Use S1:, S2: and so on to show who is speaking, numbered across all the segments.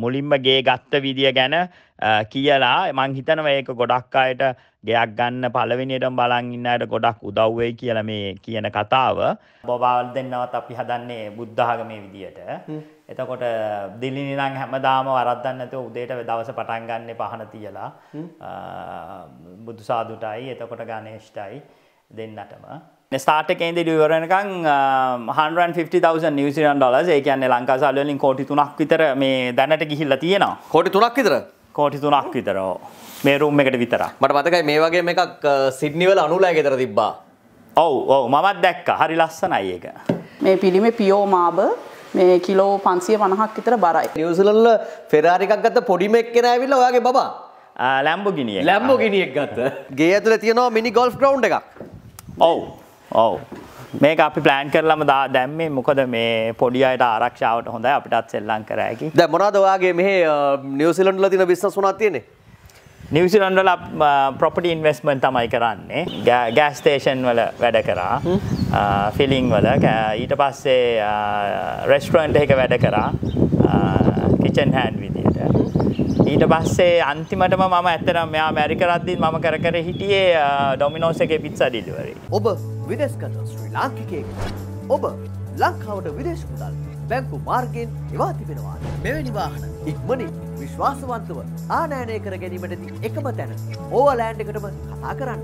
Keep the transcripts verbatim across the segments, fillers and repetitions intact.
S1: මුලින්ම ගේ ගත්ත විදිය ගැන කියලා මං හිතනවා ඒක ගොඩක් අයට ගෙයක් ගන්න පළවෙනියටම බලන් ඉන්න අයට ගොඩක් උදව් වෙයි කියලා මේ කියන කතාව. බොබාවල් දෙන්නවත් අපි හදන්නේ බුද්ධ ආගමේ විදියට. එතකොට දිලිනි නම් හැමදාම වරද්දන්න නැතුව උදේට දවස පටන් ගන්න පහන තියලා බුදු සාදුටයි එතකොට ගණේෂ්ටයි දෙන්නටම ස්ටාර්ට් එකේ ඉඳලා ඉවර වෙනකන් one hundred fifty thousand New Zealand dollars ඒ කියන්නේ ලංකා සල්ලි වලින් කෝටි තුනක් විතර මේ දැනට ගිහිල්ලා තියෙනවා.
S2: කෝටි තුනක් විතර?
S1: කෝටි තුනක් විතර. මේ රූම් එකට විතර.
S2: මට මතකයි මේ වගේම එකක් සිඩ්නි වල අනුලය ගෙදර තිබ්බා.
S1: ඔව් ඔව් මමත් දැක්කා. හරි ලස්සනයි ඒක.
S3: මේ පිළිමේ පියෝ මාබර් මේ කිලෝ පන්සිය පනහක් විතර බරයි.
S2: නිව්සීලන්ත වල ෆෙරාරි එකක් ගත්ත පොඩි මෙක් කෙනා ඇවිල්ලා ඔයාගේ බබා
S1: ලැම්බෝගිනි එක.
S2: ලැම්බෝගිනි එක ගත්ත. ගේ ඇතුලේ තියෙනවා මිනි ගෝල්ෆ් ග්‍රවුන්ඩ් එකක්.
S1: ඔව්. ඔව්. මේක අපි ප්ලෑන් කරලාම දැම්මේ මොකද මේ පොඩි අයට ආරක්ෂාවට හොඳයි අපිටත් සෙල්ලම් කර හැකි.
S2: දැන් මොනවද ඔයාගේ මෙහි නිව්සීලන්ත වල තියෙන බිස්නස් මොනවද තියෙන්නේ?
S1: නිව්සීලන්ත වල ප්‍රොපර්ටි ඉන්වෙස්ට්මන්ට් තමයි කරන්නේ. ගෑස් ස්ටේෂන් වල වැඩ කරා. ෆිලිං වල ඊට පස්සේ රෙස්ටොරන්ට් එකක වැඩ කරා. කිචන් හෑන්ඩ් විදියට. ඊට පස්සේ අන්තිමටම මම ඇත්තටම මෙයා ඇමරිකා රද්දිත් මම කර කර හිටියේ ඩොමිනෝස් එකේ පිට්සා ඩිලිවරි.
S2: ඔබ විදේශගත ශ්‍රී ලාංකිකයෙක්. ඔබ ලංකාවට විදේශ මුදල් බැංකු මාර්ගයෙන් එවා තිබෙනවා. මෙවැනි වාහන ඉක්මනින් විශ්වාසවන්තව ආනයනය කර ගැනීමටදී එකම තැන ඕවර්ලෑන්ඩ් එකටම කතා කරන්න.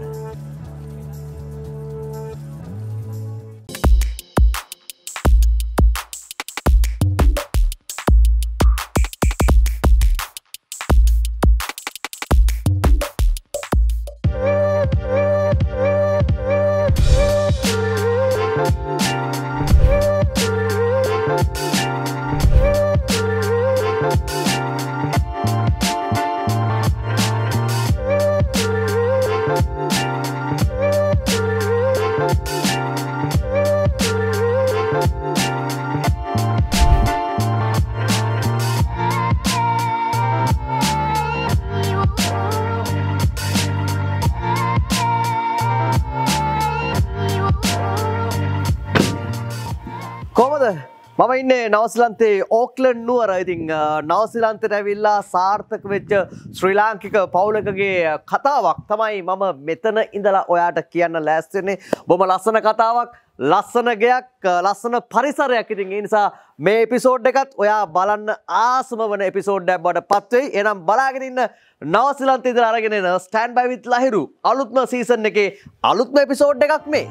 S2: මම ඉන්නේ නවසීලන්තේ ඕක්ලන්ඩ් නුවර. ඉතින් නවසීලන්තයට ඇවිල්ලා සාර්ථක වෙච්ච ශ්‍රී ලාංකික පවුලකගේ කතාවක් තමයි මම මෙතන ඉඳලා ඔයාට කියන්න ලෑස්ති වෙන්නේ. බොහොම ලස්සන කතාවක්, ලස්සන ගයක්, ලස්සන පරිසරයක්. ඉතින් ඒ නිසා මේ එපිසෝඩ් එකත් ඔයා බලන්න ආසම වන එපිසෝඩ් එකක් බවට පත් වෙයි. එහෙනම් බලාගෙන ඉන්න නවසීලන්තේ ඉඳලා අරගෙන එන ස්ටෑන්ඩ් බයි විත් ලහිරු අලුත්ම සීසන් එකේ අලුත්ම එපිසෝඩ් එකක් මේ.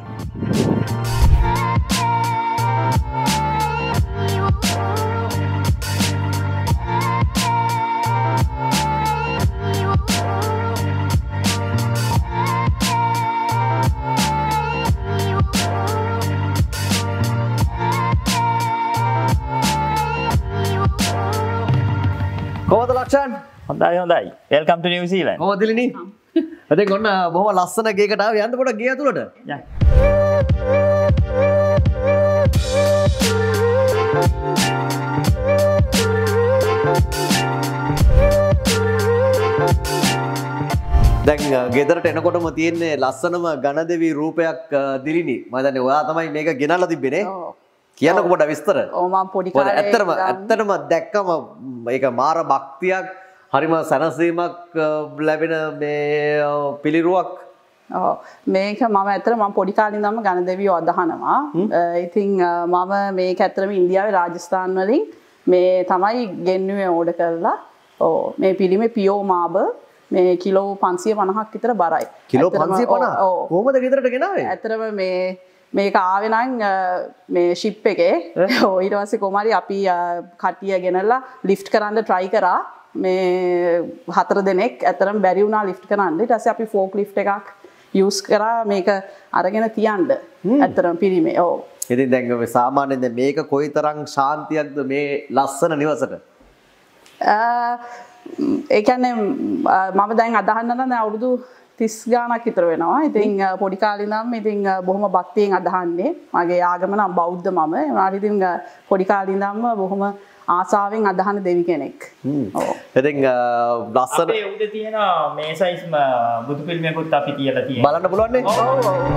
S2: කොහොමද ලක්ෂන්?
S1: හොඳයි හොඳයි. Welcome to New Zealand.
S2: කොහොමද දිලිනි? ඉතින් ඔන්න බොහොම ලස්සන ගේකට ආවේ. යන්න පොඩක් ගේ ඇතුළට.
S1: යන්න.
S2: දැන් ගෙදරට එනකොටම තියෙන්නේ ලස්සනම ගණදෙවි රූපයක් දිලිනි. මම දන්නේ ඔයා තමයි මේක ගෙනල්ලා තිබ්බේ නේ? කියන්නකො පොඩ්ඩක් විස්තර.
S3: ඔව් මම පොඩි කාලේ
S2: ඇත්තටම ඇත්තටම දැක්කම ඒක මාර භක්තියක්, හරිම සැනසීමක් ලැබෙන මේ පිළිරුවක්.
S3: ඔව් මේක මම ඇත්තට මම පොඩි කාලේ ඉඳන්ම ගණදෙවියෝ අදහනවා. ඉතින් මම මේක ඇත්තටම ඉන්දියාවේ රාජස්ථාන් වලින් මේ තමයි ගෙන්නුවේ ඕඩර් කරලා. ඔව් මේ පිළිමේ පියෝ මාබර් මේ කිලෝ පන්සිය පනහක් විතර බරයි.
S2: කිලෝ පන්සිය පනහ? කොහොමද ගෙදරට ගෙනාවේ?
S3: ඇත්තටම මේ මේක ආවේ නම් මේ ෂිප් එකේ ඊට පස්සේ කොමාරි අපි කට්ටිය ගෙනල්ලා ලිෆ්ට් කරන්න try කරා මේ හතර දෙනෙක් ඇත්තටම බැරි වුණා ලිෆ්ට් කරන්න. ඊට පස්සේ අපි ෆෝක් ලිෆ්ට් එකක් යූස් කරා මේක අරගෙන තියන්න ඇත්තටම පිළිමේ. ඔව්.
S2: ඉතින් දැන් මේ සාමාන්‍යයෙන් දැන් මේක කොයිතරම් ශාන්තියක්ද මේ ලස්සන නිවසට?
S3: ඒ කියන්නේ මම දැන් අදහන්න නම් දැන් අවුරුදු තිස් ගානක් විතර වෙනවා. ඉතින් පොඩි කාලේ ඉඳන්ම ඉතින් බොහොම භක්තියෙන් අදහන්නේ. මගේ ආගම නම් බෞද්ධ මම. ඒ වුණාට ඉතින් පොඩි කාලේ ඉඳන්ම බොහොම ආසාවෙන් අදහන දෙවි කෙනෙක්.
S2: ඔව්. ඉතින් ලස්සන
S1: අපේ උඩ තියෙන මේ සයිස් බුදු පිළිමයකුත් අපි තියලා තියෙනවා.
S2: බලන්න පුළුවන් නේ? ඔව් ඔව්.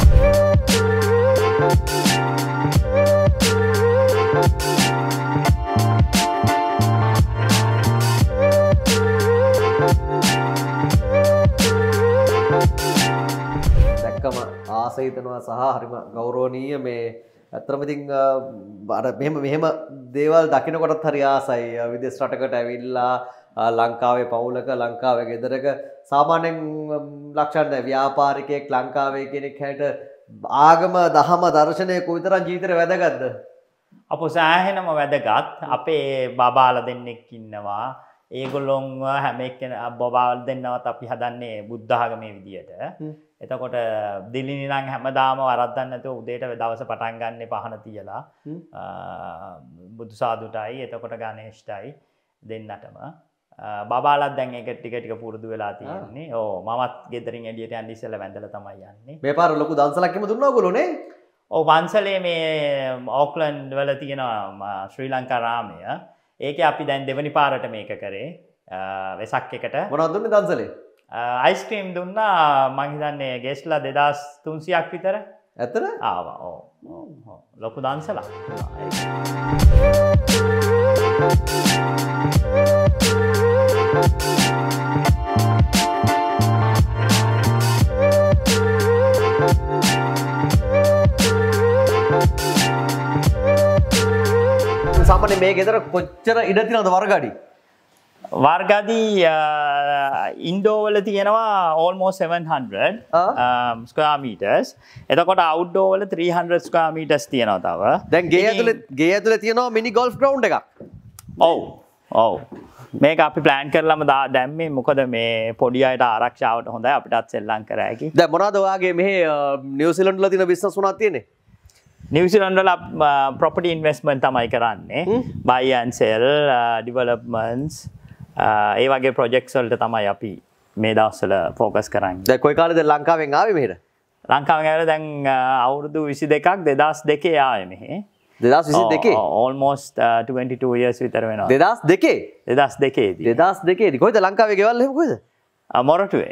S2: හිතනවා සහ හරිම ගෞරවනීය මේ අතරම ඉතින් අර මෙහෙම මෙහෙම දේවල් දකින්නකොටත් හරි ආසයි විදේශ රටකට ඇවිල්ලා ලංකාවේ පවුලක ලංකාවේ ගෙදරක සාමාන්‍යයෙන් ලක්ෂණ ව්‍යාපාරිකයෙක් ලංකාවේ කෙනෙක් හැට ආගම දහම දර්ශනය කොයිතරම් ජීවිතේට වැදගත්ද?
S1: අපෝ සෑහෙනම වැදගත්. අපේ බබාලා දෙන්නෙක් ඉන්නවා. ඒගොල්ලොන්ව හැම එක්කෙනා බබාලා දෙන්නවත් අපි හදන්නේ බුද්ධ ආගමේ විදියට. එතකොට දිලිනි නම් හැමදාම වරද්දන්න නැතුව උදේට දවස පටන් ගන්න පහන තියලා බුදු සාදුටයි එතකොට ගණේෂ්ටයි දෙන්නටම බබාලත් දැන් ඒක ටික ටික පුරුදු වෙලා තියෙන්නේ. ඕ මමත් ගෙදරින් එළියට යන්න ඉස්සෙල්ලා වැඳලා තමයි යන්නේ.
S2: මේ පාර ලොකු දන්සලක් එම දුන්නා ඔයගොල්ලෝ නේ?
S1: ඔව් වන්සලේ මේ ඕක්ලන්ඩ් වල තියෙන ශ්‍රී ලංකා රාමය. ඒකේ අපි දැන් දෙවනි පාරට මේක කරේ. වෙසක් එකට.
S2: මොනවද දුන්නේ දන්සලේ?
S1: අයිස්ක්‍රීම් දුන්නා මං හිතන්නේ ගෙස්ලා දෙදාස් තුන්සියක් විතර.
S2: ඇත්තද?
S1: ආවා. ඔව්. ඔව්. ලොකු දන්සලක්.
S2: සාමාන්‍ය මේ ගෙදර කොච්චර ඉඩ තියෙනවද වර්ගාඩි?
S1: වර්ගාඩි ඉන්ඩෝ වල තියෙනවා almost seven hundred square meters. එතකොට outdoor වල three hundred square meters තියෙනවා තව.
S2: දැන් ගේ ඇතුලේ ගේ ඇතුලේ තියෙනවා මිනි ගෝල්ෆ් ග්‍රවුන්ඩ් එකක්.
S1: ඔව්. ඔව්. මේක අපි ප්ලෑන් කරලාම දැම්මේ මොකද මේ පොඩි අයට ආරක්ෂාවට හොඳයි අපිටත් සෙල්ලම් කර හැකි.
S2: දැන් මොනවද ඔයාගේ මෙහි නිව්සීලන්ත වල තියෙන බිස්නස් මොනවද තියෙන්නේ?
S1: නිව්සීලන්ත වල property investment තමයි කරන්නේ. buy and sell developments ඒ වගේ projects වලට තමයි අපි මේ දවස්වල focus කරන්නේ.
S2: දැන් කොයි කාලෙද ලංකාවෙන් ආවේ මෙහෙට?
S1: ලංකාවෙන් ආවේ දැන් අවුරුදු විසි දෙකක් දෙදාස් දෙකේ ආවේ මෙහෙ.
S2: දෙදාස් විසි දෙකේ?
S1: almost twenty-two years විතර වෙනවා.
S2: දෙදාස් දෙකේ?
S1: දෙදාස් දෙකේදී.
S2: දෙදාස් දෙකේදී. කොහෙද ලංකාවේ ගෙවල් එහෙම කොහෙද?
S1: මොරටුවේ.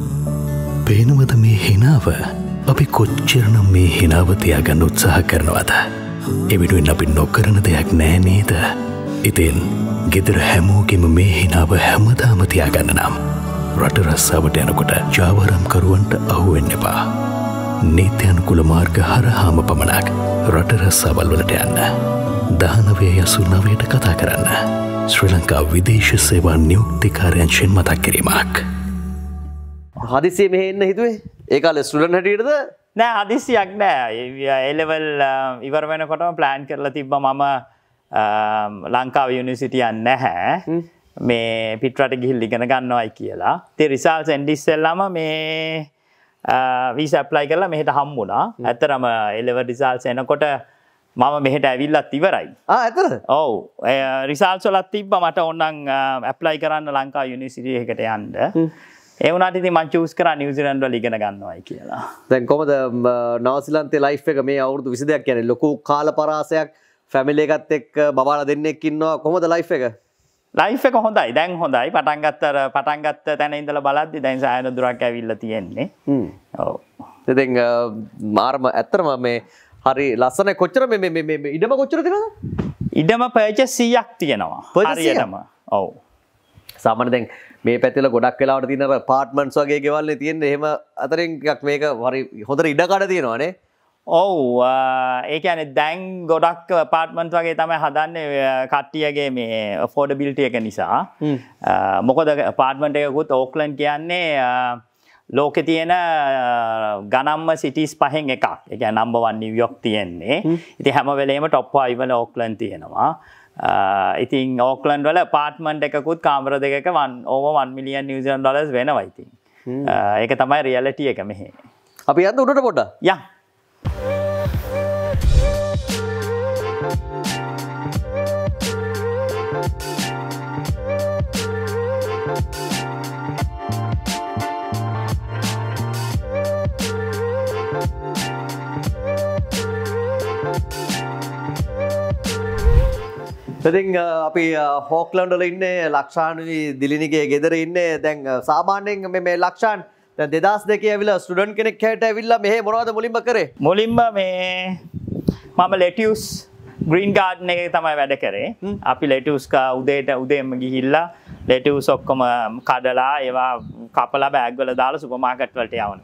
S4: පේනවද මේ හිනාව? අපි කොච්චරනම් මේ හිනාව තියාගන්න උත්සාහ කරනවද? එවිටුවෙන් අපි නොකරන දෙයක් නෑ නේද? ඉතින් ගෙදර හැමෝගෙම මේ හිනාව හැමදාම තියාගන්න නම් රට රස්සාවට යනකොට ජාවාරම්කරුවන්ට අහුවෙන්න එපා. නීත්‍යනුකූල මාර්ග හරහාම පමණක් රට රස්සාවල් වලට යන්න. දහනවය යසු නවයට කතා කරන්න. ශ්‍රී ලංකා විදේශ සේවා නියුක්තිකාර්යංශයෙන් මතක් කිරීමක්.
S2: හදිසියෙ මෙහෙ එන්න හිතුවේ? ඒ කාලේ ස්ටුඩන්ට් හැටියටද?
S1: නෑ හදිසියක් නෑ. ඒ ලෙවල් ඉවර වෙනකොටම ප්ලෑන් කරලා තිබ්බා මම ලංකාව යුනිවර්සිටි යන්නේ නැහැ. මේ පිටරට ගිහිල්ලා ඉගෙන ගන්නවයි කියලා. ඉතින් රිසල්ට්ස් එන්න ඉස්සෙල්ලාම මේ වීසා ඇප්ලයි කරලා මෙහෙට හම්බුණා. ඇත්තරම ඒ ලෙවල් රිසල්ට්ස් එනකොට මම මෙහෙට ඇවිල්ලත් ඉවරයි.
S2: ආ ඇත්තද?
S1: ඔව්. රිසල්ට්ස් වලත් තිබ්බා මට ඕනනම් ඇප්ලයි කරන්න ලංකාව යුනිවර්සිටි එකකට යන්න. ඒ වුණාට ඉතින් මම චූස් කරා නිව්සීලන්ත වල ඉගෙන ගන්නවයි කියලා.
S2: දැන් කොහමද නවසීලන්තේ ලයිෆ් එක මේ අවුරුදු විසි දෙකක් කියන්නේ ලොකු කාල පරාසයක් ෆැමිලි එකත් එක්ක බබාලා දෙන්නෙක් ඉන්නවා කොහමද ලයිෆ් එක?
S1: ලයිෆ් එක හොඳයි. දැන් හොඳයි. පටන් ගත්ත පටන් ගත්ත තැන ඉඳලා බලද්දි දැන් සායන දුරක් ඇවිල්ලා තියෙන්නේ.
S2: හ්ම්.
S1: ඔව්.
S2: ඉතින් මාරම ඇත්තටම මේ හරි ලස්සනයි. කොච්චර මේ මේ මේ ඉඩම කොච්චර තියෙනවද?
S1: ඉඩම පර්චේස් සීයක් තියෙනවා. හරියටම. ඔව්.
S2: සාමාන්‍ය දැන් මේ පැතිවල ගොඩක් වෙලාවට තියෙන අර අපාර්ට්මන්ට්ස් වගේ ගෙවල් නේ තියෙන්නේ. එහෙම අතරින් ටිකක් මේක හරි හොඳට ඉඩ කඩ තියෙනවානේ.
S1: ඔව් ඒ කියන්නේ දැන් ගොඩක් අපාර්ට්මන්ට් වගේ තමයි හදන්නේ කට්ටියගේ මේ affordability එක නිසා. මොකද අපාර්ට්මන්ට් එකකුත් ඕක්ලන්ඩ් කියන්නේ ලෝකේ තියෙන ගණන්ම සිටිස් පහෙන් එකක්. ඒ කියන්නේ number one නිව්යෝක් තියෙන්නේ. ඉතින් හැම වෙලේම top five වල ඕක්ලන්ඩ් තියෙනවා. ඉතින් ඕක්ලන්ඩ් වල අපාර්ට්මන්ට් එකකුත් කාමර දෙකක over one million New Zealand dollars වෙනවා ඉතින්. ඒක තමයි reality එක මෙහෙ.
S2: අපි යන්න උඩට පොඩ්ඩක්.
S1: යන්න.
S2: ඉතින් අපි හොක්ලන්ඩ් වල ඉන්නේ ලක්ෂාන්වි දිලිනිගේ ගෙදර ඉන්නේ. දැන් සාමාන්‍යයෙන් මේ මේ ලක්ෂාන් දැන් දෙදාස් දෙකේ ඇවිල්ලා ස්ටුඩන්ට් කෙනෙක් හැට ඇවිල්ලා මෙහෙ මොනවද මුලින්ම කරේ?
S1: මුලින්ම මේ මම ලෙටියුස් ග්‍රීන් ගාඩන් එකේ තමයි වැඩ කරේ. අපි ලෙටියුස් උදේට උදේම ගිහිල්ලා ලෙටියුස් ඔක්කොම කඩලා ඒවා කපලා බෑග් වල දාලා සුපර් මාකට් වලට යවනවා ඉතින්.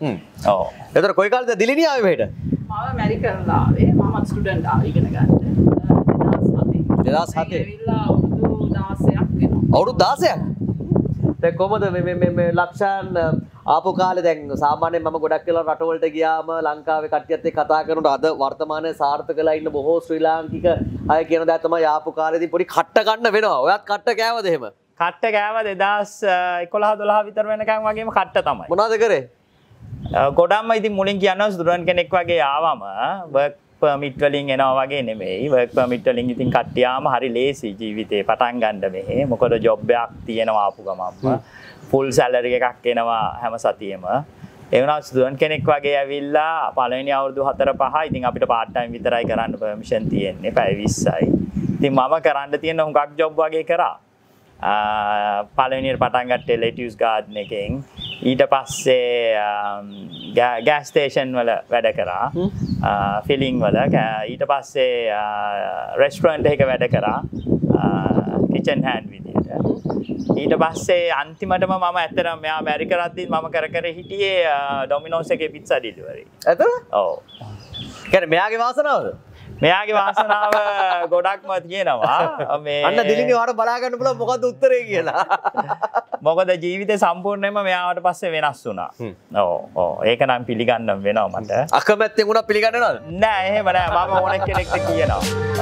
S1: ඔව්.
S2: එතකොට කොයි කාලෙද දිලිනී ආවේ මෙහෙට?
S3: මම ඇමරිකන් ආවේ. මම ස්ටුඩන්ට් ආවේ ඉගෙන ගන්න.
S2: දෙදාස් හතේ.
S3: ඇවිල්ලා අවුරුදු දාසයක් වෙනවා.
S2: අවුරුදු දාසයක්. දැන් කොහමද මේ මේ මේ ලක්ෂාන් ආපු කාලේ දැන් සාමාන්‍යයෙන් මම ගොඩක් වෙලා රටවලට ගියාම ලංකාවේ කට්ටියත් එක්ක කතා කරනකොට අද වර්තමානයේ සාර්ථකලා ඉන්න බොහෝ ශ්‍රී ලාංකික අය කියන දේ තමයි ආපු කාලේදී පොඩි කට්ට ගන්න වෙනවා. ඔයත් කට්ට කෑවද එහෙම?
S1: කට්ට කෑව දෙදාස් එකොළහ දොළහ විතර වෙනකන් වගේම කට්ට තමයි.
S2: මොනවද කරේ?
S1: ගොඩක්ම ඉතින් මුලින් කියනවා ස්ටුඩන්ට් කෙනෙක් වගේ ආවම වර්ක් පර්මිට් වලින් එනවා වගේ නෙමෙයි. වර්ක් පර්මිට් වලින් ඉතින් කට්ටිය ආම හරි ලේසි ජීවිතේ පටන් ගන්න මෙහෙ. මොකද ජොබ් එකක් තියෙනවා ආපු ගමන්ම. ෆුල් සැලරි එකක් එනවා හැම සතියෙම. ඒ වුණා ස්ටුඩන්ට් කෙනෙක් වගේ ඇවිල්ලා පළවෙනි අවුරුදු හතර පහ ඉතින් අපිට පාර්ට් ටයිම් විතරයි කරන්න පර්මිෂන් තියෙන්නේ. පැය විස්සයි. ඉතින් මම කරන්න තියෙන හුඟක් ජොබ් වගේ කරා. පළවෙනියට පටන් ගත්තේ ලෙටියුස් ගාඩන් එකෙන්. ඊට පස්සේ ගෑස් ස්ටේෂන් වල වැඩ කරා. ෆිලිං වල. ඊට පස්සේ රෙස්ටොරන්ට් එකක වැඩ කරා. කිචන් හෑන්ඩ් විදියට. ඊට පස්සේ අන්තිමටම මම ඇත්තටම මෙයා ඇමරිකා රද්දිත් මම කර කර හිටියේ ඩොමිනෝස් එකේ පිට්සා ඩිලිවරි.
S2: ඇත්තද?
S1: ඔව්.
S2: කියන්නේ මෙයාගේ වාසනාවද?
S1: මෙයාගේ වාසනාව ගොඩක්ම තියෙනවා. මේ
S2: අන්න දිලිනී වාට බලා ගන්න පුළුවන් මොකද්ද උත්තරේ කියලා.
S1: මොකද ජීවිතේ සම්පූර්ණයෙන්ම මෙයාට පස්සේ වෙනස් වුණා. ඔව් ඔව් ඒක නම් පිළිගන්න වෙනවා මට.
S2: අකමැත්තෙන් උනා පිළිගන්නවද?
S1: නෑ එහෙම නෑ මම ඕන කෙනෙක්ට කියනවා.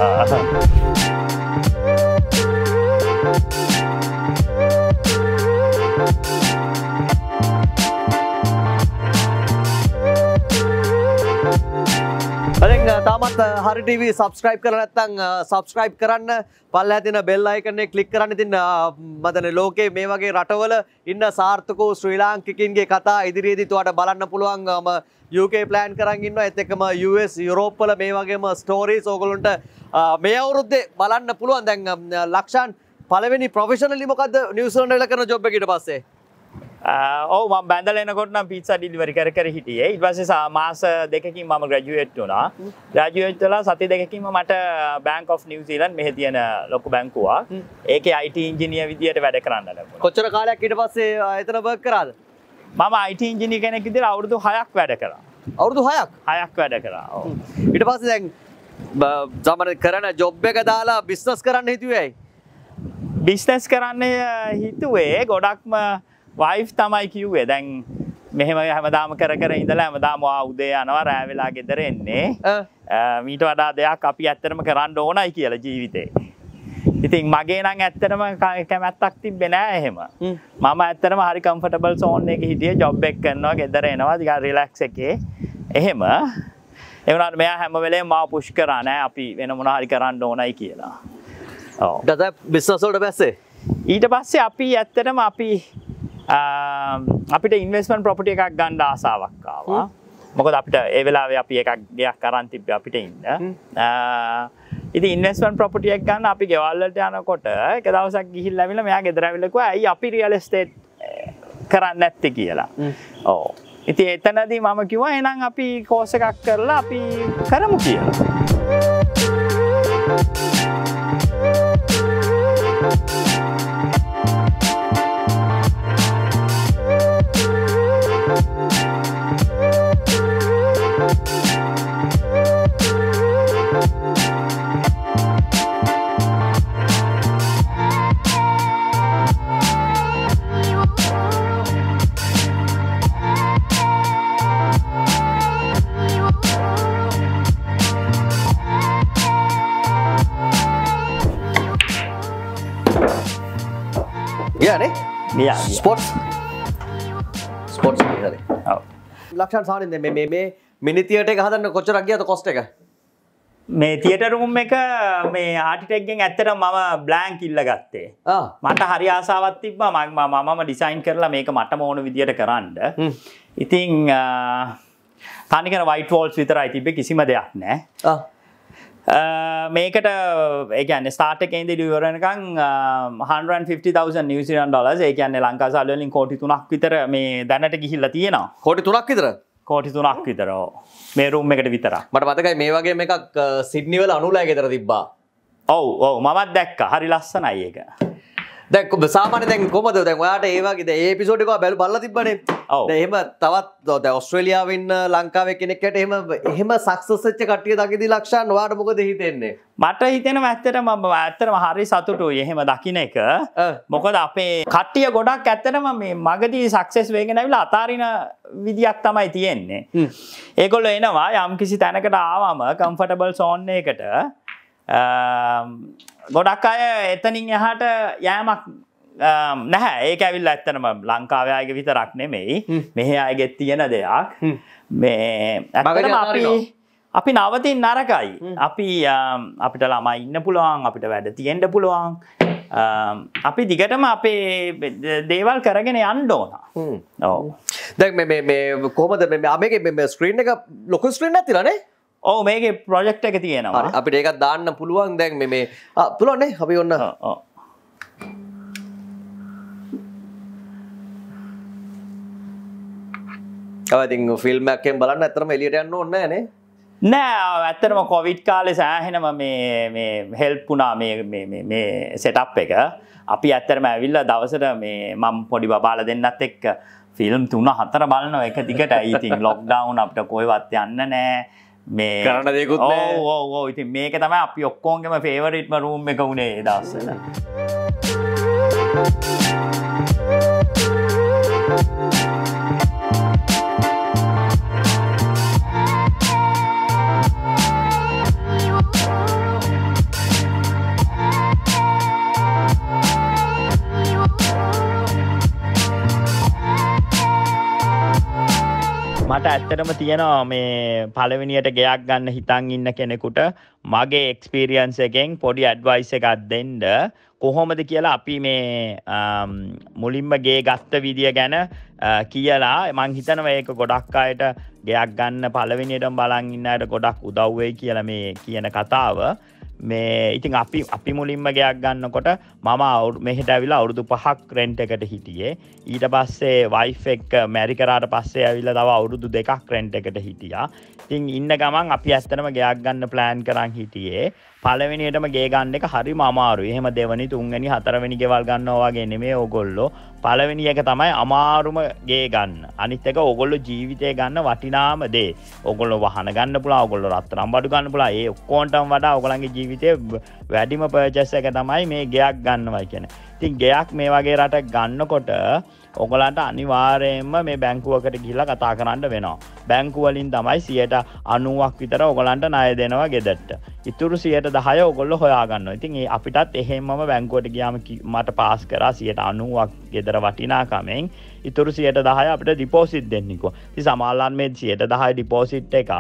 S2: දැන් තාමත් හරි ටීවී සබ්ස්ක්‍රයිබ් කරලා නැත්නම් සබ්ස්ක්‍රයිබ් කරන්න පල්ලෙහා තියෙන බෙල් අයිකන් එක ක්ලික් කරන්න. ඉතින් මදනේ ලෝකේ මේ වගේ රටවල ඉන්න සාර්ථකෝ ශ්‍රී ලාංකිකින්ගේ කතා ඉදිරියේදී ඔයාලට බලන්න පුළුවන්. යූ කේ ප්ලෑන් කරන් ඉන්නවා. ඒත් එක්කම යූ එස් යුරෝප් වල මේ වගේම ස්ටෝරීස් ඕගොල්ලන්ට මේ අවුරුද්දේ බලන්න පුළුවන්. දැන් ලක්ෂාන් පළවෙනි ප්‍රොෆෙෂනලි මොකද්ද නිව්සීලන්ත වල කරන ජොබ් එක ඊට පස්සේ?
S1: ඔව් මම බැඳලා එනකොට නම් පීට්සා ඩිලිවරි කර කර හිටියේ. ඊට පස්සේ මාස දෙකකින් මම ග්‍රැජුවේට් වුණා. ග්‍රැජුවේට් වෙලා සති දෙකකින්ම මට බැංක් ඔෆ් නිව්සීලන්ත මෙහි තියෙන ලොකු බැංකුවක්. ඒකේ ආයි ටී ඉංජිනේර් විදියට වැඩ කරන්න ලැබුණා.
S2: කොච්චර කාලයක් ඊට පස්සේ එතන වර්ක් කරාද?
S1: මම ආයි ටී ඉංජිනේර් කෙනෙක් විදියට අවුරුදු හයක් වැඩ කරා.
S2: අවුරුදු හයක්?
S1: හයක් වැඩ කරා. ඔව්.
S2: ඊට පස්සේ දැන් සාමාන්‍ය කරන ජොබ් එක දාලා බිස්නස් කරන්න හිතුවේ ඇයි?
S1: බිස්නස් කරන්න හිතුවේ ගොඩක්ම වයිෆ් තමයි කිව්වේ. දැන් මෙහෙම හැමදාම කර කර ඉඳලා හැමදාම ආ උදේ යනවා රෑ වෙලා ගෙදර එන්නේ. මීට වඩා දෙයක් අපි ඇත්තටම කරන්න ඕනයි කියලා ජීවිතේ. ඉතින් මගේ නම් ඇත්තටම කැමැත්තක් තිබ්බේ නෑ එහෙම. මම ඇත්තටම හරි කම්ෆර්ටබල් සෝන් එකේ හිටියේ. ජොබ් එක කරනවා ගෙදර එනවා ටිකක් රිලැක්ස් එකේ. එහෙම. ඒ වුණාට මෙයා හැම වෙලේම මාව පුෂ් කරා නෑ අපි වෙන මොනවා හරි කරන්න ඕනයි කියලා. ඔව්.
S2: ඊට බිස්නස් වලට පස්සේ
S1: ඊට පස්සේ අපි ඇත්තටම අපි අපිට ඉන්වෙස්ට්මන්ට් ප්‍රොපර්ටි එකක් ගන්න ආසාවක් ආවා. මොකද අපිට ඒ වෙලාවේ අපි එකක් ගයක් අරන් තිබ්බේ අපිට ඉන්න. ඉතින් ඉන්වෙස්ට්මන්ට් ප්‍රොපර්ටි එකක් ගන්න අපි ගෙවල් වලට යනකොට එක දවසක් ගිහිල්ලා ඇවිල්ලා මෙයා ගෙදර ඇවිල්ලා කිව්වා ඇයි අපි රියල් එස්ටේට් කරන්නේ නැත්තේ කියලා. ඔව්. ඉතින් එතනදී මම කිව්වා එහෙනම් අපි කෝස් එකක් කරලා අපි කරමු කියලා.
S2: ගියානේ?
S1: ගියා.
S2: ස්පෝර්ට්ස් ස්පෝර්ට්ස් හරි.
S1: ඔව්.
S2: ලක්ෂාන් සානින්ද මේ මේ මේ මිනි තියටර් එක හදන්න කොච්චරක් ගියාද කොස්ට් එක?
S1: මේ තියටර් රූම් එක මේ ආටිටෙක් ගෙන් ඇත්තටම මම බ්ලැන්ක් ඉල්ල ගත්තේ.
S2: ආ.
S1: මට හරි ආසාවක් තිබ්බා මම මමම ඩිසයින් කරලා මේක මටම ඕන විදියට කරන්න. ඉතින් තනිකර වයිට් වෝල්ස් විතරයි තිබ්බේ කිසිම දෙයක් නැහැ.
S2: ආ.
S1: මේකට ඒ කියන්නේ ස්ටාර්ට් එකේ ඉඳලා ඉවර වෙනකන් one hundred fifty thousand New Zealand dollars ඒ කියන්නේ ලංකාව සල්ලි වලින් කෝටි තුනක් විතර මේ දැනට ගිහිල්ලා තියෙනවා.
S2: කෝටි තුනක් විතර?
S1: කෝටි තුනක් විතර. මේ රූම් එකට විතර.
S2: මට මතකයි මේ වගේ එකක් සිඩ්නි වල අනුලය ගෙදර තිබ්බා.
S1: ඔව් ඔව් මමත් දැක්කා. හරි ලස්සනයි ඒක.
S2: දැන් සාමාන්‍ය දැන් කොහමද දැන් ඔයාට ඒ වගේ දැන් ඒ එපිසෝඩ් එක බලලා තිබ්බනේ. එහෙම තවත් දැන් ඔස්ට්‍රේලියාවේ ඉන්න ලංකාවේ කෙනෙක්ට එහෙම එහෙම සක්සස් වෙච්ච කට්ටිය දකිද්දි ලක්ෂාන් ඔයාට මොකද හිතෙන්නේ?
S1: මට හිතෙනවා ඇත්තටම ඇත්තටම හරි සතුටුයි එහෙම දකින්න එක. මොකද අපේ කට්ටිය ගොඩක් ඇත්තටම මේ මගදී සක්සස් වෙගෙන ඇවිල්ලා අතාරින විදියක් තමයි තියෙන්නේ. ඒගොල්ලෝ එනවා යම් කිසි තැනකට ආවම කම්ෆර්ටබල් සෝන් එකකට ගොඩක් අය එතනින් එහාට යෑමක් නැහැ. ඒක ඇවිල්ලා ඇත්තටම ලංකාවේ අයගේ විතරක් නෙමෙයි. මෙහි අයගේ තියෙන දෙයක්. මේ ඇත්තටම අපි අපි නවතින් නරකයි. අපි අපිට ළමයි ඉන්න පුළුවන්, අපිට වැඩ තියෙන්න පුළුවන්. අපි දිගටම අපේ දේවල් කරගෙන යන්න ඕන. ඔව්.
S2: දැන් මේ මේ මේ කොහමද මේ මේකේ මේ ස්ක්‍රීන් එක ලොකු ස්ක්‍රීන් එකක් තියලානේ?
S1: ඔව් මේකේ ප්‍රොජෙක්ට් එක තියෙනවා.
S2: අපිට ඒකක් දාන්න පුළුවන් දැන් මේ මේ පුළුවන් නේ අපි ඔන්න.
S1: ඔව්.
S2: අවතින් ෆිල්ම් එකෙන් බලන්න ඇත්තටම එළියට යන්න ඕනේ නැහැ නේ?
S1: නෑ ඇත්තටම කොවිඩ් කාලේ සෑහෙනම මේ මේ හෙල්ප් වුණා මේ මේ මේ මේ සෙටප් එක. අපි ඇත්තටම ඇවිල්ලා දවසට මේ මම පොඩි බබාලා දෙන්නත් එක්ක ෆිල්ම් තුන හතර බලනවා එක දිගටයි. ඉතින් ලොක්ඩවුන් අපිට කොහෙවත් යන්න නෑ. මේ
S2: කරන්න දෙයක්වත් නෑ.
S1: ඔව් ඔව් ඔව්. ඉතින් මේක තමයි අපි ඔක්කොගෙම ෆේවරිට්ම රූම් එක උනේ ඒ දවස්වල. මට ඇත්තටම තියෙනවා මේ පළවෙනියට ගෙයක් ගන්න හිතන් ඉන්න කෙනෙකුට මගේ එක්ස්පීරියන්ස් එකෙන් පොඩි ඇඩ්වයිස් එකක් දෙන්න කොහොමද කියලා අපි මේ මුලින්ම ගේ ගත්ත විදිය ගැන කියලා මං හිතනවා ඒක ගොඩක් අයට ගෙයක් ගන්න පළවෙනියටම බලන් ඉන්න අයට ගොඩක් උදව් වෙයි කියලා මේ කියන කතාව. මේ ඉතින් අපි අපි මුලින්ම ගෙයක් ගන්නකොට මම මෙහෙට ඇවිල්ලා අවුරුදු පහක් රෙන්ට් එකට හිටියේ. ඊට පස්සේ වයිෆ් එක්ක මැරි කරාට පස්සේ ඇවිල්ලා තව අවුරුදු දෙකක් රෙන්ට් එකට හිටියා. ඉතින් ඉන්න ගමන් අපි ඇත්තටම ගෙයක් ගන්න ප්ලෑන් කරන් හිටියේ. පළවෙනියටම ගේ ගන්න එක හරිම අමාරුයි. එහෙම දෙවෙනි තුන්වෙනි හතරවෙනි ගෙවල් ගන්නවා වගේ නෙමෙයි ඕගොල්ලෝ. පළවෙනි එක තමයි අමාරුම ගේ ගන්න. අනිත් එක ඕගොල්ලෝ ජීවිතේ ගන්න වටිනාම දේ. ඕගොල්ලෝ වහන ගන්න පුළුවන්, ඕගොල්ලෝ රත්තරන් බඩු ගන්න පුළුවන්. ඒ ඔක්කොන්ටම වඩා ඕගොල්ලන්ගේ ජීවිතේ වැඩිම පර්චේස් එක තමයි මේ ගෙයක් ගන්නවා කියන්නේ. ඉතින් ගෙයක් මේ වගේ රටක් ගන්නකොට ඔයගලන්ට අනිවාර්යයෙන්ම මේ බැංකුවකට ගිහිල්ලා කතා කරන්න වෙනවා. බැංකුව වලින් තමයි සියයට අනූවක් විතර ඔයගලන්ට ණය දෙනවා ගෙදරට. ඉතුරු සියයට දහය ඔයගොල්ලෝ හොයා ගන්නවා. ඉතින් ඒ අපිටත් එහෙමම බැංකුවට ගියාම මට පාස් කරා සියයට අනූවක් ගෙදර වටිනාකමෙන්. ඉතුරු සියයට දහය අපිට ඩිපොසිට් දෙන්නකෝ. ඉතින් සමහරවල් මේ සියයට දහය ඩිපොසිට් එකත්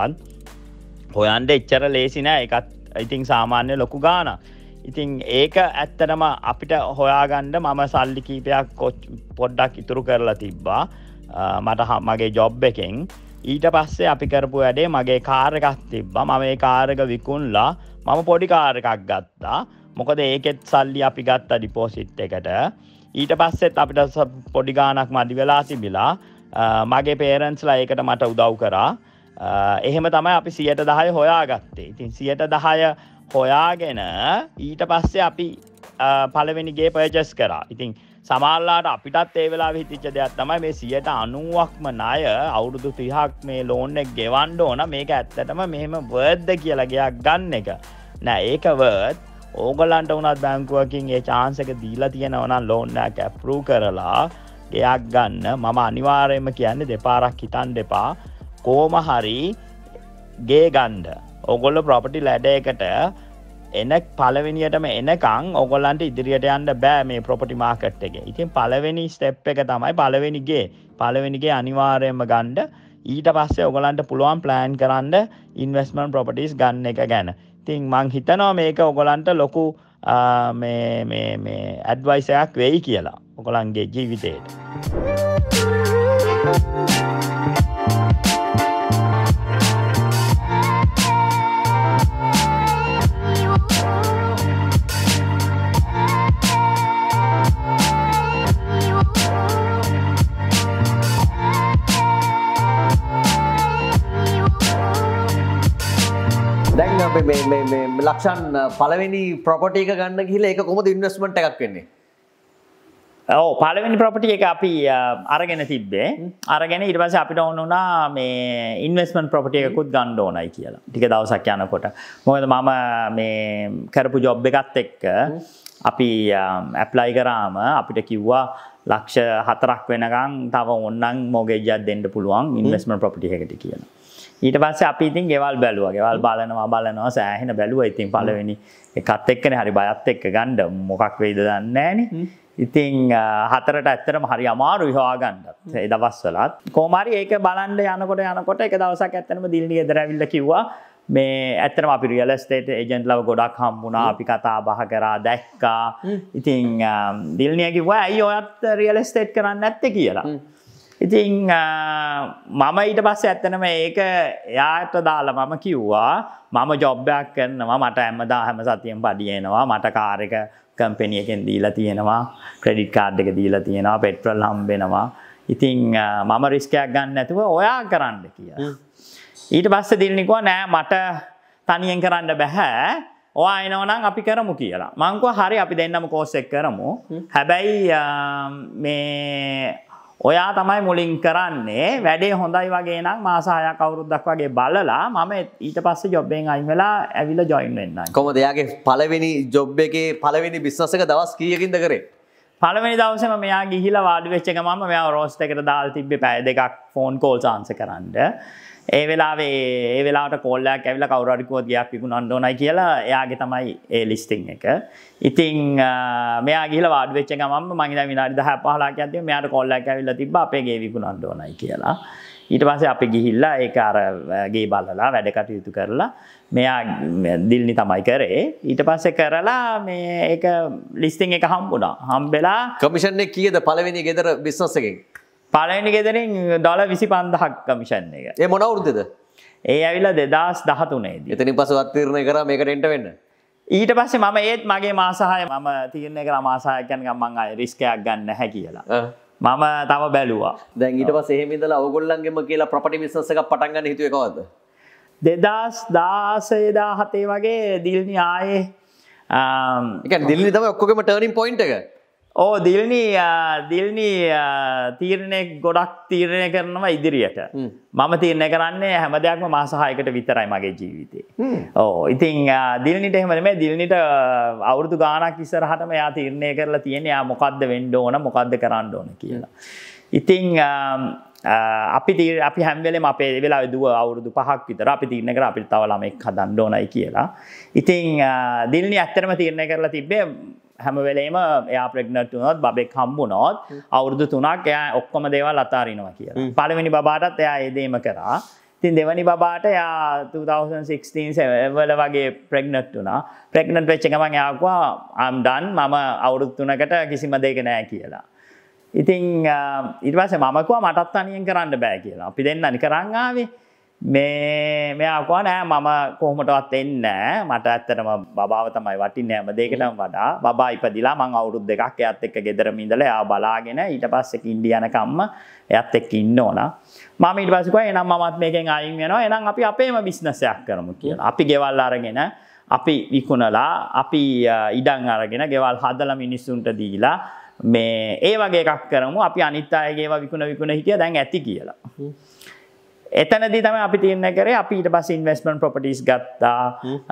S1: හොයන්න එච්චර ලේසි නෑ. ඒකත් ඉතින් සාමාන්‍ය ලොකු ගාණක්. ඉතින් ඒක ඇත්තටම අපිට හොයාගන්න මම සල්ලි කීපයක් පොඩ්ඩක් ඉතුරු කරලා තිබ්බා මට මගේ ජොබ් එකෙන්. ඊට පස්සේ අපි කරපු වැඩේ මගේ කාර් එකක් තිබ්බා. මම ඒ කාර් එක විකුණලා මම පොඩි කාර් එකක් ගත්තා. මොකද ඒකෙත් සල්ලි අපි ගත්තා ඩිපොසිට් එකට. ඊට පස්සෙත් අපිට පොඩි ගාණක් මදි වෙලා තිබිලා මගේ පේරන්ට්ස්ලා ඒකට මට උදව් කරා. එහෙම තමයි අපි සියයට දහය හොයාගත්තේ. ඉතින් සියයට දහය හොයාගෙන ඊට පස්සේ අපි පළවෙනි ගේ පර්චේස් කරා. ඉතින් සමහරලාට අපිටත් ඒ වෙලාවෙ හිතිච්ච දෙයක් තමයි මේ සියයට අනූවක්ම ණය අවුරුදු තිහක් මේ ලෝන් එක ගෙවන්න ඕන. මේක ඇත්තටම මෙහෙම වර්ත්ද කියලා ගයක් ගන්න එක. නෑ ඒක වර්ත්. ඕගොල්ලන්ට උනත් බැංකුවකින් ඒ chance එක දීලා තියෙනවා නම් ලෝන් එක අප්‍රූව් කරලා ගයක් ගන්න. මම අනිවාර්යයෙන්ම කියන්නේ දෙපාරක් හිතන්න එපා. කොහොම හරි ගේ ගන්න. ඔගොල්ලෝ ප්‍රොපර්ටි ලැඩර් එකට එන පළවෙනියටම එනකන් ඔයගොල්ලන්ට ඉදිරියට යන්න බෑ මේ ප්‍රොපර්ටි මාකට් එකේ. ඉතින් පළවෙනි ස්ටෙප් එක තමයි පළවෙනි ගේ. පළවෙනි ගේ අනිවාර්යයෙන්ම ගන්න. ඊට පස්සේ ඔයගොල්ලන්ට පුළුවන් ප්ලෑන් කරන්න ඉන්වෙස්ට්මන්ට් ප්‍රොපර්ටිස් ගන්න එක ගැන. ඉතින් මං හිතනවා මේක ඔයගොල්ලන්ට ලොකු මේ මේ මේ ඇඩ්වයිස් එකක් වෙයි කියලා ඔයගොල්ලන්ගේ ජීවිතේට.
S2: ලක්ෂන් පළවෙනි ප්‍රොපර්ටි එක ගන්න ගිහලා ඒක කොහොමද ඉන්වෙස්ට්මන්ට් එකක් වෙන්නේ?
S1: ඔව් පළවෙනි ප්‍රොපර්ටි එක අපි අරගෙන තිබ්බේ. අරගෙන ඊට පස්සේ අපිට ඕන වුණා මේ ඉන්වෙස්ට්මන්ට් ප්‍රොපර්ටි එකකුත් ගන්න ඕනයි කියලා. ටික දවසක් යනකොට. මොකද මම මේ කරපු ජොබ් එකත් එක්ක අපි ඇප්ලයි කරාම අපිට කිව්වා ලක්ෂ හතරක් වෙනකන් තව ඕනනම් මොගේජ් එකක් දෙන්න පුළුවන් ඉන්වෙස්ට්මන්ට් ප්‍රොපර්ටි එකකට කියලා. ඊට පස්සේ අපි ඉතින් ගෙවල් බැලුවා. ගෙවල් බලනවා බලනවා සෑහෙන බැලුවා. ඉතින් පළවෙනි එකත් එක්කනේ හරි බයත් එක්ක ගන්න මොකක් වෙයිද දන්නේ නැහනේ. ඉතින් හතරට ඇත්තටම හරි අමාරුයි හොයාගන්නත්. ඒ දවස්වලත් කොහොම හරි ඒක බලන්න යනකොට යනකොට එක දවසක් ඇත්තටම දිල්නි ගෙදර ඇවිල්ලා කිව්වා මේ ඇත්තටම අපි රියල් එස්ටේට් ඒජන්ට්ලව ගොඩක් හම්බුණා. අපි කතා බහ කරා දැක්කා. ඉතින් දිල්නිය කිව්වා ඇයි ඔයත් රියල් එස්ටේට් කරන්නේ නැත්තේ කියලා. ඉතින් මම ඊට පස්සේ ඇත්තටම ඒක එයාට දාලා මම කිව්වා මම ජොබ් එකක් කරනවා මට හැමදා හැම සතියෙම පඩි එනවා මට කාර් එක කම්පැනි එකෙන් දීලා තියෙනවා ක්‍රෙඩිට් කාඩ් එක දීලා තියෙනවා පෙට්‍රල් හම්බ වෙනවා ඉතින් මම රිස්ක් එකක් ගන්න නැතුව ඔයා කරන්න කියලා ඊට පස්සේ දිල්නි කිව්වා නෑ මට තනියෙන් කරන්න බෑ ඔයා එනවනම් අපි කරමු කියලා මං කිව්වා හරි අපි දෙන්නම කෝස් එක කරමු හැබැයි මේ ඔයා තමයි මුලින් කරන්නේ වැඩේ හොඳයි වගේ නම් මාස හයක් අවුරුද්දක් වගේ බලලා මම ඊට පස්සේ ජොබ් එකෙන් අයින් වෙලා ඇවිල්ලා ජොයින් වෙන්නම්.
S2: කොහොමද එයාගේ පළවෙනි ජොබ් එකේ පළවෙනි බිස්නස් එක දවස් කීයකින්ද කරේ?
S1: පළවෙනි දවසේම මෙයා ගිහිලා වාඩි වෙච්ච ගමන්ම මෙයා රෝස්ට් එකට දාලා තිබ්බේ පැය දෙකක් ෆෝන් කෝල්ස් ආන්සර් කරන්න. ඒ වෙලාවේ ඒ වෙලාවට කෝල් එකක් ඇවිල්ලා කවුරු හරි කිව්වොත් ගියක් විකුණන්න ඕනයි කියලා එයාගේ තමයි ඒ ලිස්ටිං එක. ඉතින් මෙයා ගිහලා වාඩි වෙච්ච ගමන්ම මම ඉඳන් විනාඩි දහ පහළොවක් යද්දී මෙයාට කෝල් එකක් ඇවිල්ලා තිබ්බා අපේ ගේ විකුණන්න ඕනයි කියලා. ඊට පස්සේ අපි ගිහිල්ලා ඒක අර ගේ බලලා වැඩ කටයුතු කරලා මෙයා දිල්නි තමයි කරේ. ඊට පස්සේ කරලා මේ ඒක ලිස්ටිං එක හම්බුණා. හම්බෙලා
S2: කමිෂන් එක කීයද පළවෙනි ගෙදර බිස්නස් එකෙන්?
S1: පළවෙනි ගෙදරින් ඩොලර් විසි පන්දාහක් කමිෂන් එක.
S2: ඒ මොන අවුරුද්දද?
S1: ඒ ඇවිල්ලා දෙදාස් දහතුනේ දී.
S2: එතනින් පස්සේ වත් තීරණය කරා මේකට එන්ට වෙන්න.
S1: ඊට පස්සේ මම ඒත් මගේ මාස හය මම තීරණය කරා මාස හයක් යනකම් මං ආයේ රිස්ක් එකක් ගන්න නැහැ කියලා. මම තව බැලුවා.
S2: දැන් ඊට පස්සේ එහෙම ඉඳලා ඕගොල්ලන්ගෙම කියලා ප්‍රොපර්ටි බිස්නස් එකක් පටන් ගන්න හිතුවේ කවද්ද?
S1: දෙදාස් දාසය දාහතේ වගේ දිල්නි ආයේ
S2: ඒ කියන්නේ දිල්නි තමයි ඔක්කොගෙම ටර්නින් පොයින්ට් එක.
S1: ඕ දිල්නි දිල්නි තීරණය ගොඩක් තීරණය කරනවා ඉදිරියට. මම තීරණය කරන්නේ හැම දෙයක්ම මාස හයකට විතරයි මගේ ජීවිතේ. ඕ ඉතින් දිල්නිට එහෙම නෙමෙයි දිල්නිට අවුරුදු ගාණක් ඉස්සරහටම එයා තීරණය කරලා තියෙන්නේ එයා මොකද්ද වෙන්න ඕන මොකද්ද කරන්න ඕන කියලා. ඉතින් අපි අපි හැම වෙලේම අපේ වෙලාවේ දුව අවුරුදු පහක් විතර අපි තීරණය කරා අපිට තව ළමෙක් හදන්න ඕනයි කියලා. ඉතින් දිල්නි ඇත්තටම තීරණය කරලා තිබ්බේ හැම වෙලේම එයා ප්‍රෙග්නන්ට් වුණොත් බබෙක් හම්බුනොත් අවුරුදු තුනක් එයා ඔක්කොම දේවල් අතාරිනවා කියලා. පළවෙනි බබාටත් එයා ඒ දෙයම කරා. ඉතින් දෙවෙනි බබාට එයා twenty sixteen වල වගේ ප්‍රෙග්නන්ට් වුණා. ප්‍රෙග්නන්ට් වෙච්ච ගමන් එයා කිව්වා I'm done මම අවුරුදු තුනකට කිසිම දෙයක නැහැ කියලා. ඉතින් ඊට පස්සේ මම කිව්වා මටත් තනියෙන් කරන්න බෑ කියලා. අපි දෙන්නනි කරන් ආවේ. මේ මෙයා කිව්වා නෑ මම කොහොමදවත් එන්නේ නෑ මට ඇත්තටම බබාව තමයි වටින්නේ හැම දෙයකටම වඩා බබා ඉපදිලා මං අවුරුදු දෙකක් එයාත් එක්ක ගෙදරම ඉඳලා එයා බලාගෙන ඊට පස්සේ ඉන්දියානකම්ම එයාත් එක්ක ඉන්න ඕන මම ඊට පස්සේ කිව්වා එහෙනම් මමත් මේකෙන් අයින් වෙනවා එහෙනම් අපි අපේම බිස්නස් එකක් කරමු කියලා අපි ගෙවල් අරගෙන අපි විකුණලා අපි ඉඩම් අරගෙන ගෙවල් හදලා මිනිස්සුන්ට දීලා මේ ඒ වගේ එකක් කරමු අපි අනිත් අයගේ ඒවා විකුණ විකුණ හිටියා දැන් ඇති කියලා එතනදී තමයි අපි තීරණය කරේ අපි ඊට පස්සේ ඉන්වෙස්ට්මන්ට් ප්‍රොපර්ටිස් ගත්තා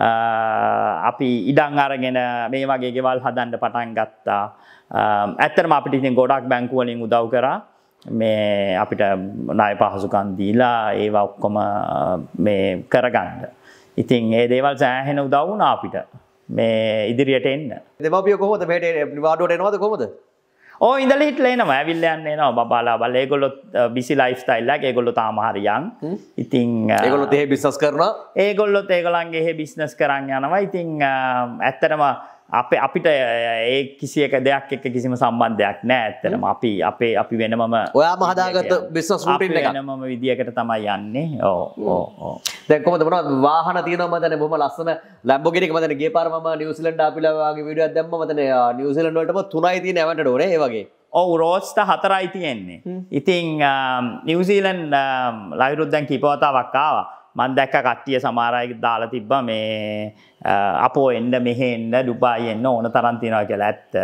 S1: අපි ඉඩම් අරගෙන මේ වගේ ගෙවල් හදන්න පටන් ගත්තා ඇත්තටම අපිට ඉතින් ගොඩක් බැංකු වලින් උදව් කරා මේ අපිට ණය පහසුකම් දීලා ඒවා ඔක්කොම මේ කරගන්න ඉතින් ඒ දේවල් සෑහෙන උදව් වුණා අපිට මේ ඉදිරියට එන්න
S2: දෙමාපියෝ කොහොමද මෙහෙට නිවාඩුවට එනවද කොහොමද
S1: ඕ ඉඳලා හිටලා එනවා ඇවිල්ලා යන්න එනවා බබාලා බල්ලා ඒගොල්ලෝ බිසි ලයිෆ් ස්ටයිල් එකක් ඒගොල්ලෝ තාම හරි යන් ඉතින්
S2: ඒගොල්ලොත් එහෙ බිස්නස් කරනවා
S1: ඒගොල්ලොත් ඒගොල්ලන්ගේ එහෙ බිස්නස් කරන් යනවා ඉතින් ඇත්තටම අපේ අපිට ඒ කිසි එක දෙයක් එක්ක කිසිම සම්බන්ධයක් නැහැ ඇත්තටම අපි අපේ අපි වෙනමම
S2: ඔයාම හදාගත්ත බිස්නස් රූටින් එක
S1: වෙනමම විදියකට තමයි යන්නේ ඔව් ඔව් ඔව්
S2: දැන් කොහොමද මොනවද වාහන තියෙනවා මම දැන් බොහොම ලස්සන ලැම්බෝගිනි එක මම දැන් ගිය පාර මම නිව්සීලන්ත ආපිලා වගේ වීඩියෝ එකක් දැම්මම මම දැන් නිව්සීලන්ත වලටම තුනයි තියෙන ඇවන්ටඩ් ඕනේ ඒ වගේ
S1: ඔව් රෝස්ට හතරයි තියෙන්නේ ඉතින් නිව්සීලන්ත ලයිරුත් දැන් කීපවතාවක් ආවා මම දැක්ක කට්ටිය සමහර අය දාලා තිබ්බා මේ අපෝ එන්න මෙහෙ එන්න ඩුබායි එන්න ඕන තරම් තියනවා කියලා ඇත්ත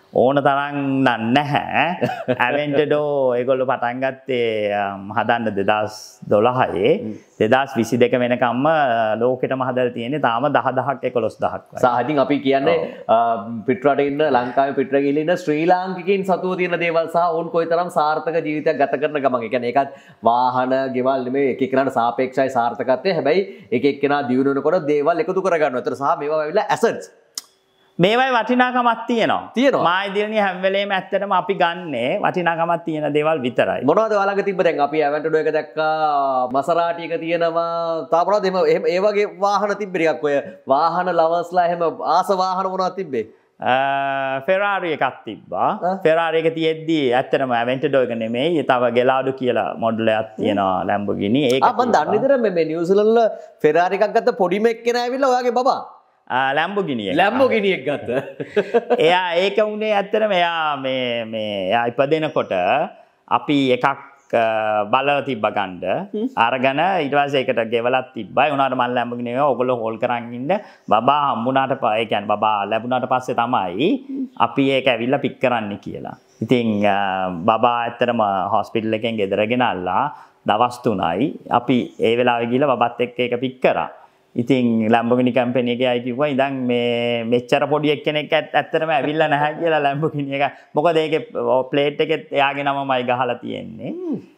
S1: ඕන තරම් නැහැ. ඇවෙන්ටඩෝ ඒගොල්ලෝ පටන් ගත්තේ හදන්න දෙදාස් දොළහේ දෙදාස් විසි දෙක වෙනකම්ම ලෝකෙටම හදලා තියෙන්නේ තාම දහ දහක් එකොළොස් දහක් වගේ.
S2: සාහජින් අපි කියන්නේ පිටරට ඉන්න ලංකාවේ පිටර ගිහින් ඉන්න ශ්‍රී ලාංකිකයින් සතුව තියෙන දේවල් සහ ඔවුන් කොයිතරම් සාර්ථක ජීවිතයක් ගත කරන ගමන්. ඒ කියන්නේ ඒකත් වාහන, ගෙවල් නෙමෙයි එක එක්කෙනාට සාපේක්ෂයි සාර්ථකත්වය. හැබැයි එක එක්කෙනා දියුණු වෙනකොට දේවල් එකතු කර ගන්නවා. ඒතර සහ මේවා ඇවිල්ලා ඇසට්ස්.
S1: මේවයි වටිනාකමක් තියෙනවා.
S2: තියෙනවා.
S1: මායි දිලණිය හැම වෙලේම ඇත්තටම අපි ගන්නේ වටිනාකමක් තියෙන දේවල් විතරයි.
S2: මොනවද ඔයාලගේ තිබ්බ දැන් අපි ඇවෙන්ටඩෝ එක දැක්කා, මසරාටි එක තියෙනවා. තා මොනවද එහෙම ඒ වගේ වාහන තිබ්බේ ටිකක් ඔය වාහන ලවර්ස්ලා එහෙම ආස වාහන මොනවද තිබ්බේ?
S1: ෆෙරාරි එකක් තිබ්බා. ෆෙරාරි එක තියෙද්දි ඇත්තටම ඇවෙන්ටඩෝ එක නෙමෙයි. තව ගෙලාඩු කියලා මොඩල් එකක් තියෙනවා ලැම්බෝගිනි. ඒක
S2: ආ මම දන්නේ විතර මේ නිව්සීලන්ත වල ෆෙරාරි එකක් ගත්ත පොඩි මෙක්කෙනා ඇවිල්ලා ඔයාගේ බබා
S1: ලැම්බෝගිනි එක.
S2: ලැම්බෝගිනි එක ගත්ත.
S1: එයා ඒක උනේ ඇත්තටම එයා මේ මේ එයා ඉපදෙනකොට අපි එකක් බලලා තිබ්බ ගන්න අරගෙන ඊට පස්සේ ඒකට ගෙවලක් තිබ්බා. ඒ උනාට මම ලැම්බෝගිනි එක ඔයගොල්ලෝ හෝල් කරන් ඉන්න බබා හම්බුණාට ඒ කියන්නේ බබා ලැබුණාට පස්සේ තමයි අපි ඒක ඇවිල්ලා පික් කරන්න කියලා. ඉතින් බබා ඇත්තටම හොස්පිටල් එකෙන් ගෙදර ගෙනල්ලා දවස් තුනයි අපි ඒ වෙලාවේ ගිහලා බබත් එක්ක ඒක පික් කරා. ඉතින් ලැම්බෝගිනි කම්පැනි එකේ අය කිව්වා ඉතින් මේ මෙච්චර පොඩි එක්කෙනෙක් ඇත්තටම ඇවිල්ලා නැහැ කියලා ලැම්බෝගිනි එක. මොකද ඒකේ ප්ලේට් එකේ එයාගේ නමමයි ගහලා තියෙන්නේ.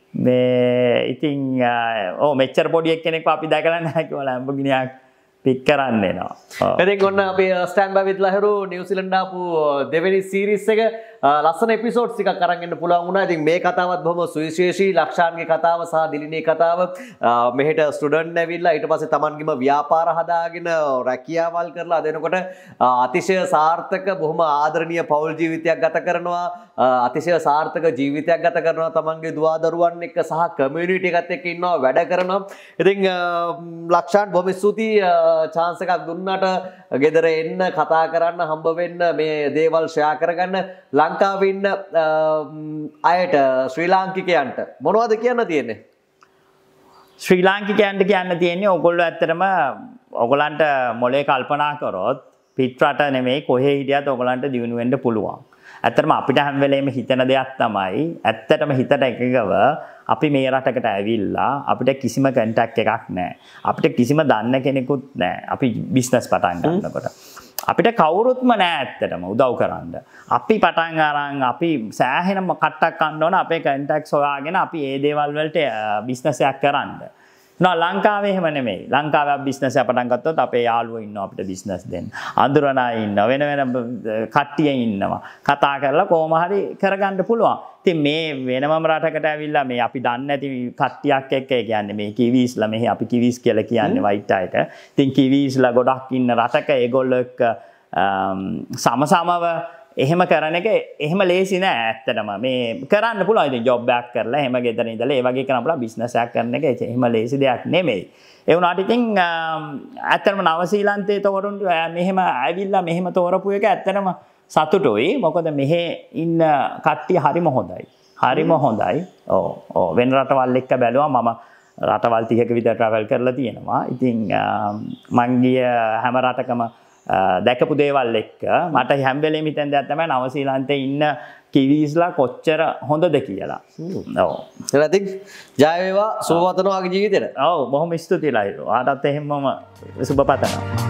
S1: මේ ඉතින් ඔව් මෙච්චර පොඩි එක්කෙනෙක්ව අපි දැකලා නැහැ කියලා ලැම්බෝගිනි එකක් පික් කරන්න එනවා.
S2: ඉතින් ඔන්න අපි ස්ටෑන්ඩ් බයි විත් ලහිරු නිව්සීලන්ත ආපු දෙවෙනි සීරීස් එක ලස්සන එපිසෝඩ්ස් ටිකක් අරන් එන්න පුළුවන් වුණා. ඉතින් මේ කතාවත් බොහොම සුවිශේෂී. ලක්ෂාන්ගේ කතාව සහ දිලිනේ කතාව මෙහෙට ස්ටුඩන්ට් ඇවිල්ලා ඊට පස්සේ Tamanගේම ව්‍යාපාර හදාගෙන රැකියාවල් කරලා අදෙනකොට අතිශය සාර්ථක බොහොම ආදරණීය පෞල් ජීවිතයක් ගත කරනවා. අතිශය සාර්ථක ජීවිතයක් ගත කරනවා. Tamanගේ දුවා දරුවන් එක්ක සහ කමියුනිටි එකත් එක්ක ඉන්නවා, වැඩ කරනවා. ඉතින් ලක්ෂාන්ට බොහොම ස්තුතියි chance එකක් දුන්නාට ගෙදර එන්න, කතා කරන්න, හම්බ වෙන්න, මේ දේවල් ෂෙයා කරගන්න. ලංකාවේ ඉන්න අයට ශ්‍රී ලාංකිකයන්ට මොනවද කියන්න තියෙන්නේ?
S1: ශ්‍රී ලාංකිකයන්ට කියන්න තියෙන්නේ ඔයගොල්ලෝ ඇත්තටම ඔයගලන්ට මොලේ කල්පනා කරොත් පිට රට නෙමෙයි කොහේ හිටියත් ඔයගලන්ට දිනු වෙන්න පුළුවන්. ඇත්තටම අපිට හැම වෙලේම හිතන දෙයක් තමයි ඇත්තටම හිතට එකගව අපි මේ රටකට ඇවිල්ලා අපිට කිසිම කන්ටැක්ට් එකක් නැහැ. අපිට කිසිම දන්න කෙනෙකුත් නැහැ. අපි බිස්නස් පටන් ගන්නකොට අපිට කවුරුත්ම නෑ ඇත්තටම උදව් කරන්න. අපි පටන් අරන් අපි සෑහෙන කට්ටක් ගන්න ඕන අපේ කන්ටැක්ට්ස් හොයාගෙන අපි ඒ දේවල් වලට බිස්නස් එකක් කරන්න. නෝ ලංකාවේ එහෙම නෙමෙයි. ලංකාවේ අපි බිස්නස් එක පටන් ගත්තොත් අපේ යාළුවෝ ඉන්නවා අපිට බිස්නස් දෙන්න. අඳුරන අය ඉන්නවා, වෙන වෙන කට්ටිය ඉන්නවා. කතා කරලා කොහොම හරි කරගන්න පුළුවන්. ඉතින් මේ වෙනමම රටකට ඇවිල්ලා මේ අපි දන්නේ නැති කට්ටියක් එක්ක ඒ කියන්නේ මේ කිවිස්ලා මෙහි අපි කිවිස් කියලා කියන්නේ වයිට් අයට. ඉතින් කිවිස්ලා ගොඩක් ඉන්න රටක ඒගොල්ලෝ එක්ක සමසමව එහෙම කරන එක එහෙම ලේසි නෑ ඇත්තටම. මේ කරන්න පුළුවන්. ඉතින් ජොබ් එකක් කරලා එහෙම ගෙදර ඉඳලා ඒ වගේ කරන්න පුළුවන්. බිස්නස් එකක් කරන එක එහෙම ලේසි දෙයක් නෙමෙයි. ඒ වුණාට ඉතින් ඇත්තටම නවසීලන්තයේ තෝරුන් මෙහෙම ඇවිල්ලා මෙහෙම තෝරපු එක ඇත්තටම සතුටුයි. මොකද මෙහෙ ඉන්න කට්ටිය හරිම හොඳයි. හරිම හොඳයි. ඔව් ඔව් වෙන රටවල් එක්ක බැලුවා මම රටවල් තිහක විතර ට්‍රැවල් කරලා තියෙනවා. ඉතින් මං ගිය හැම රටකම දැකපු දේවල් එක්ක මට හැම වෙලේම හිතෙන දෙයක් තමයි නවසීලන්තේ ඉන්න කිවිස්ලා කොච්චර හොඳද කියලා. ඔව්.
S2: එහෙනම් ඉතින් ජය වේවා සුබ වතනවා වගේ ජීවිතේට.
S1: ඔව් බොහොම ස්තුතියි ලයිරෝ. ආටත් එහෙමම සුබ පතනවා.